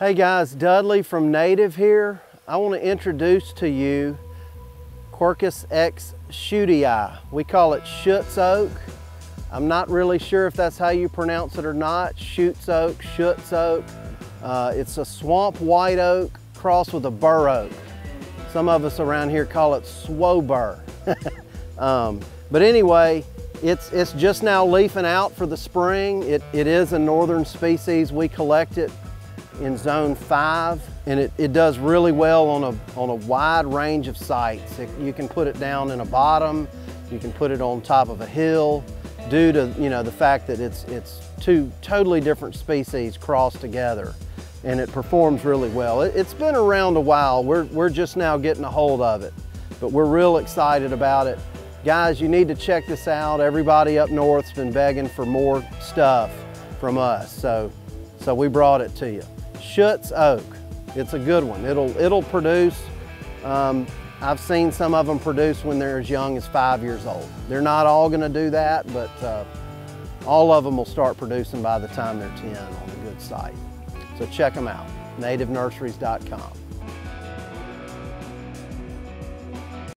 Hey guys, Dudley from Native here. I want to introduce to you Quercus X Schuettes. We call it Schuettes Oak. I'm not really sure if that's how you pronounce it or not. Schuettes Oak, Schuettes Oak. It's a swamp white oak crossed with a bur oak. Some of us around here call it swow bur. But anyway, it's just now leafing out for the spring. It is a northern species. We collect it in zone 5, and it does really well on a wide range of sites. You can put it down in a bottom, you can put it on top of a hill, due to the fact that it's two totally different species crossed together, and it performs really well. It's been around a while. We're just now getting a hold of it, but we're real excited about it. Guys, you need to check this out. Everybody up north's been begging for more stuff from us, so we brought it to you. Schuettes Oak, it's a good one. It'll produce. I've seen some of them produce when they're as young as 5 years old. They're not all going to do that, but all of them will start producing by the time they're 10 on a good site. So check them out, nativenurseries.com.